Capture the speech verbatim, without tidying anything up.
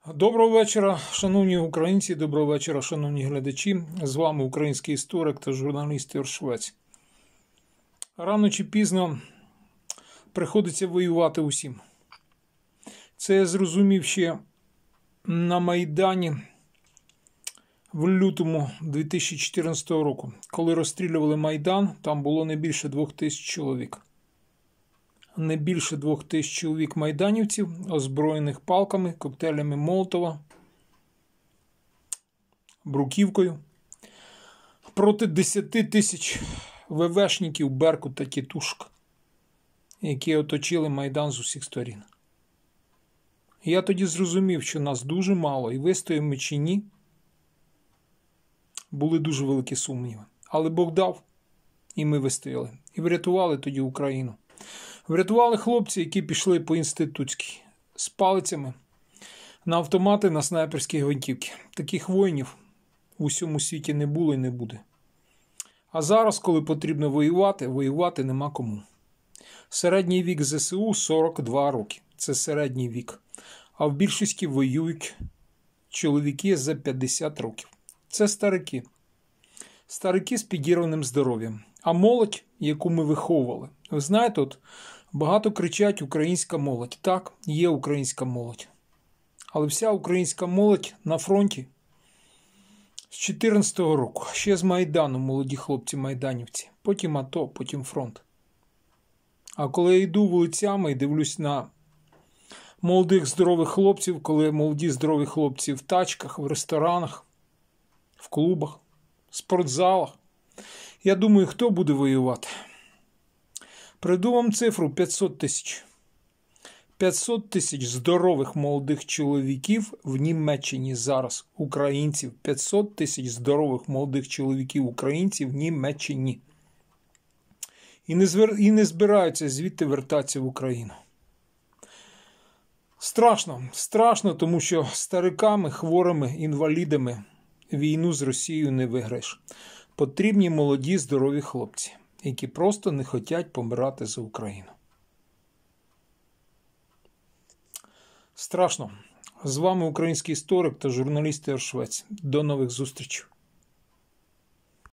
Доброго вечора, шановні українці, доброго вечора, шановні глядачі. З вами український історик та журналіст Ігор Швець. Рано чи пізно приходиться воювати усім. Це я зрозумів ще на Майдані в лютому дві тисячі чотирнадцятого року. Коли розстрілювали Майдан, там було не більше двох тисяч чоловік. Не більше двох тисяч чоловік майданівців, озброєних палками, коктейлями Молотова, бруківкою, проти десяти тисяч вевешників, Беркут та тітушок, які оточили Майдан з усіх сторін. Я тоді зрозумів, що нас дуже мало, і вистоїмо ми чи ні, були дуже великі сумніви. Але Бог дав, і ми вистояли. І врятували тоді Україну. Врятували хлопці, які пішли по інститутській з палицями на автомати, на снайперські гвинтівки. Таких воїнів в усьому світі не було і не буде. А зараз, коли потрібно воювати, воювати нема кому. Середній вік зе се у – сорок два роки. Це середній вік. А в більшості воюють чоловіки за п'ятдесят років. Це старики. Старики з підірваним здоров'ям. А молодь, яку ми виховували. Ви знаєте, от багато кричать «українська молодь». Так, є українська молодь. Але вся українська молодь на фронті з чотирнадцятого року. Ще з Майдану молоді хлопці-майданівці. Потім АТО, потім фронт. А коли я йду вулицями і дивлюсь на молодих здорових хлопців, коли молоді здорові хлопці в тачках, в ресторанах, в клубах, в спортзалах, я думаю, хто буде воювати? Приведу вам цифру п'ятсот тисяч. п'ятсот тисяч здорових молодих чоловіків в Німеччині зараз, українців. п'ятсот тисяч здорових молодих чоловіків українців в Німеччині. І не, звер... і не збираються звідти вертатися в Україну. Страшно. Страшно, тому що стариками, хворими, інвалідами війну з Росією не виграєш. Потрібні молоді, здорові хлопці, які просто не хочуть помирати за Україну. Страшно. З вами український історик та журналіст Ігор Швець. До нових зустрічей.